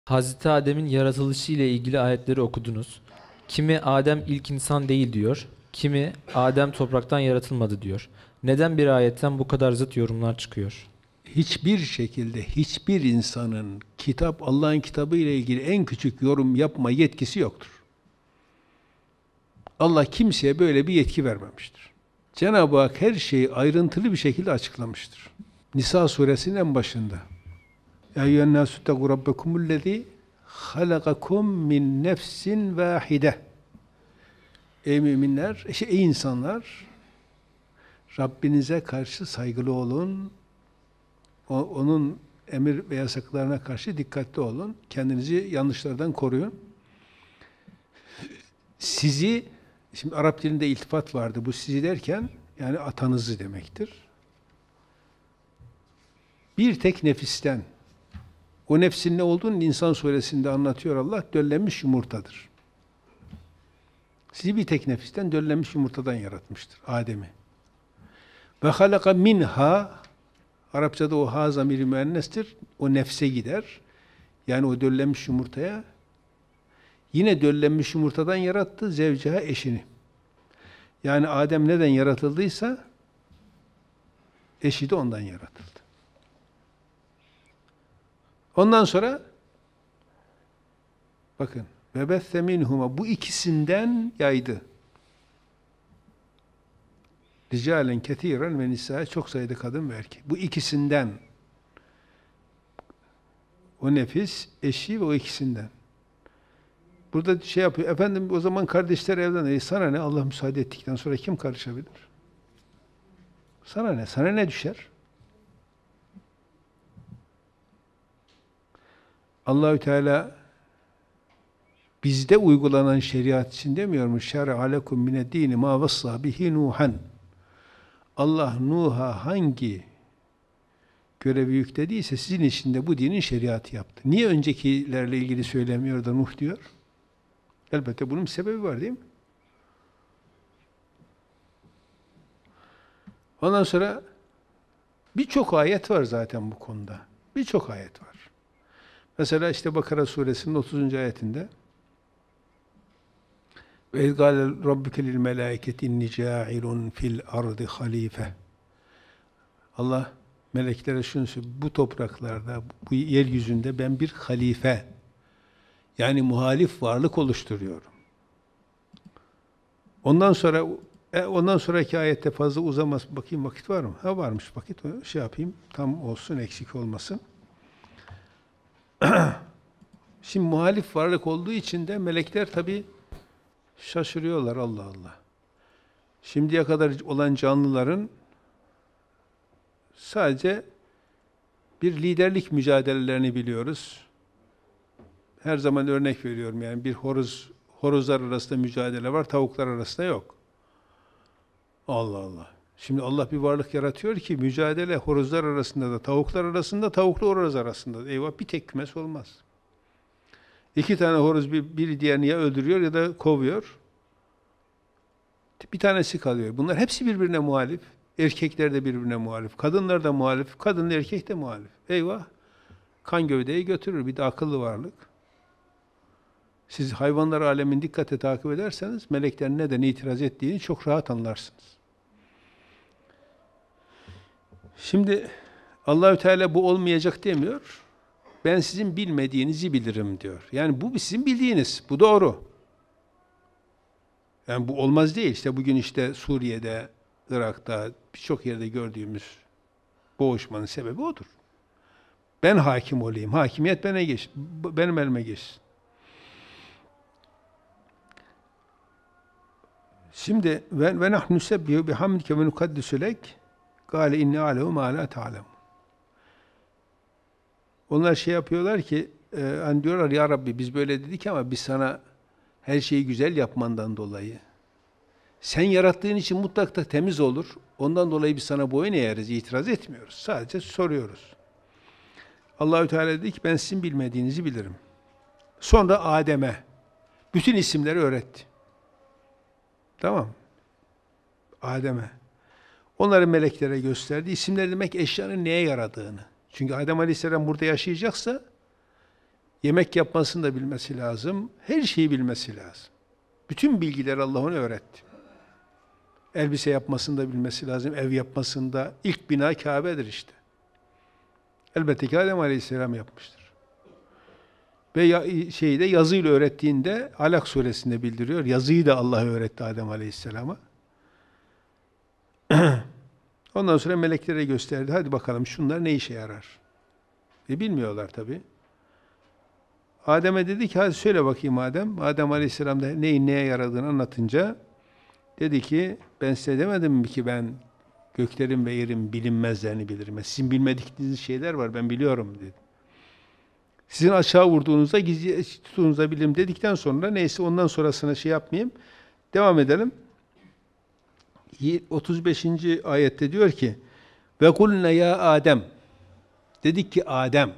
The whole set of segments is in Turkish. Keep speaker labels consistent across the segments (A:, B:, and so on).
A: Hazreti Adem'in yaratılışı ile ilgili ayetleri okudunuz. Kimi Adem ilk insan değil diyor, kimi Adem topraktan yaratılmadı diyor. Neden bir ayetten bu kadar zıt yorumlar çıkıyor?
B: Hiçbir şekilde hiçbir insanın Allah'ın kitabı ile ilgili en küçük yorum yapma yetkisi yoktur. Allah kimseye böyle bir yetki vermemiştir. Cenab-ı Hak her şeyi ayrıntılı bir şekilde açıklamıştır. Nisa suresinin en başında. Ya eyyühen nâsü ttegû rabbekumullezî halakakum min nefsin vâhide. Ey müminler, ey insanlar, Rabbinize karşı saygılı olun, onun emir ve yasaklarına karşı dikkatli olun, kendinizi yanlışlardan koruyun. Sizi, şimdi Arap dilinde iltifat vardı, bu sizi derken, yani atanızı demektir. Bir tek nefisten, o nefsin ne olduğunu İnsan suresinde anlatıyor Allah, döllenmiş yumurtadır. Sizi bir tek nefisten döllenmiş yumurtadan yaratmıştır, Adem'i. Ve halaka minha, Arapçada o ha zamiri müennestir, o nefse gider. Yani o döllenmiş yumurtaya, yine döllenmiş yumurtadan yarattı zevceha, eşini. Yani Adem neden yaratıldıysa, eşi de ondan yaratıldı. Ondan sonra, bakın, ve besse minhuma, bu ikisinden yaydı. Ricalen ketiren ve nisa, çok sayıda kadın ve erkek. Bu ikisinden, o nefis, eşi ve o ikisinden. Burada şey yapıyor, efendim o zaman kardeşler evlenir. Sana ne? Allah müsaade ettikten sonra kim karışabilir? Sana ne? Sana ne düşer? Allahü Teala bizde uygulanan şeriat için demiyor mu? Şer'a lekum mined-dini ma vassa bihi Nuhan. Allah Nuh'a hangi görevi yüklediyse sizin için de bu dinin şeriatı yaptı. Niye öncekilerle ilgili söylemiyor da Nuh diyor? Elbette bunun bir sebebi var değil mi? Ondan sonra birçok ayet var zaten bu konuda. Birçok ayet var. Mesela işte Bakara suresinin 30. ayetinde ve izgâle rabbike lil melâiketi inni câilun fil ardı halife. Allah meleklere şunu söylüyor, bu topraklarda, bu yeryüzünde ben bir halife, yani muhalif varlık oluşturuyorum. Ondan sonraki ayette fazla uzamaz. Bakayım vakit var mı? Ha, varmış vakit. Şey yapayım, tam olsun, eksik olmasın. Şimdi muhalif varlık olduğu için de melekler tabii şaşırıyorlar, Allah Allah. Şimdiye kadar olan canlıların sadece bir liderlik mücadelelerini biliyoruz. Her zaman örnek veriyorum, yani bir horozlar arasında mücadele var, tavuklar arasında yok. Allah Allah. Şimdi Allah bir varlık yaratıyor ki mücadele horozlar arasında da, tavuklar arasında, tavuklu horoz arasında da. Eyvah, bir tek kümes olmaz. İki tane horoz biri diğerini ya öldürüyor ya da kovuyor. Bir tanesi kalıyor. Bunlar hepsi birbirine muhalif. Erkekler de birbirine muhalif. Kadınlar da muhalif. Kadın erkek de muhalif. Eyvah. Kan gövdeyi götürür. Bir de akıllı varlık. Siz hayvanlar alemini dikkatle takip ederseniz meleklerin neden itiraz ettiğini çok rahat anlarsınız. Şimdi Allahü Teala bu olmayacak demiyor. Ben sizin bilmediğinizi bilirim diyor. Yani bu sizin bildiğiniz. Bu doğru. Yani bu olmaz değil. İşte bugün işte Suriye'de, Irak'ta, birçok yerde gördüğümüz boğuşmanın sebebi odur. Ben hakim olayım. Hakimiyet benim elime geçsin. Şimdi ve nahnu nusebbihu bihamdike ve nukaddisu lek. Kâle inni a'lemu mâ lâ ta'lemun. Onlar şey yapıyorlar ki, hani diyorlar ya Rabbi biz böyle dedik ama biz sana her şeyi güzel yapmandan dolayı, sen yarattığın için mutlaka temiz olur, ondan dolayı biz sana boyun eğeriz, itiraz etmiyoruz. Sadece soruyoruz. Allahü Teala dedi ki ben sizin bilmediğinizi bilirim. Sonra Adem'e bütün isimleri öğretti. Tamam. Adem'e. Onları meleklere gösterdi. İsimler demek eşyanın neye yaradığını. Çünkü Adem Aleyhisselam burada yaşayacaksa Yemek yapmasını da bilmesi lazım. Her şeyi bilmesi lazım. Bütün bilgileri Allah ona öğretti. Elbise yapmasını da bilmesi lazım. Ev yapmasında ilk bina Kabe'dir işte. Elbette ki Adem Aleyhisselam yapmıştır. Ve yazıyla öğrettiğinde Alak suresinde bildiriyor. Yazıyı da Allah öğretti Adem Aleyhisselam'a. Ondan sonra meleklere gösterdi. Hadi bakalım şunlar ne işe yarar? Bilmiyorlar tabii. Adem'e dedi ki hadi söyle bakayım Adem. Adem Aleyhisselam da neyin neye yaradığını anlatınca dedi ki ben size demedim mi ki ben göklerin ve yerin bilinmezlerini bilirim. Sizin bilmedikleriniz şeyler var ben biliyorum dedi. Sizin aşağı vurduğunuzda gizli tuttuğunuzda bilirim dedikten sonra neyse ondan sonrasına şey yapmayayım. Devam edelim. 35. ayette diyor ki ve kulne ya Adem dedik ki Adem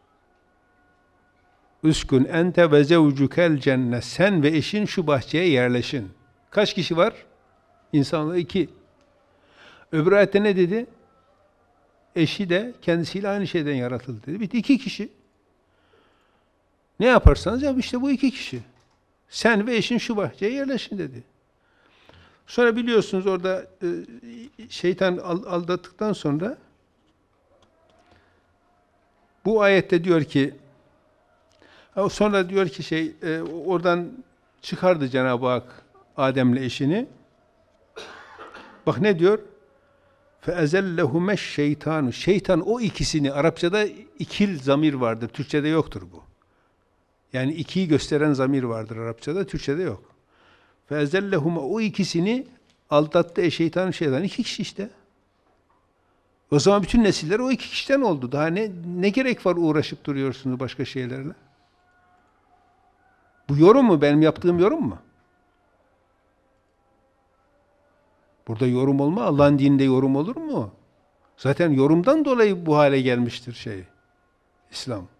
B: üskün ente ve zevcukel cennet sen ve eşin şu bahçeye yerleşin. Kaç kişi var? İnsanlar 2. Öbür ayette ne dedi? Eşi de kendisiyle aynı şeyden yaratıldı dedi. Bitti 2 kişi. Ne yaparsanız yap işte bu 2 kişi. Sen ve eşin şu bahçeye yerleşin dedi. Sonra biliyorsunuz orada şeytan aldattıktan sonra bu ayette diyor ki sonra diyor ki oradan çıkardı Cenab-ı Hak Adem'le eşini. Bak ne diyor? فَاَزَلَّهُمَ şeytanu. Şeytan o ikisini, Arapçada ikil zamir vardır. Türkçede yoktur bu. Yani ikiyi gösteren zamir vardır Arapçada, Türkçede yok. فَاَزَلَّهُمَ o ikisini aldattı şeytan. 2 kişi işte. O zaman bütün nesiller o 2 kişiden oldu. Daha ne gerek var uğraşıp duruyorsunuz başka şeylerle? Bu yorum mu? Benim yaptığım yorum mu? Burada yorum olma, Allah'ın dininde yorum olur mu? Zaten yorumdan dolayı bu hale gelmiştir İslam.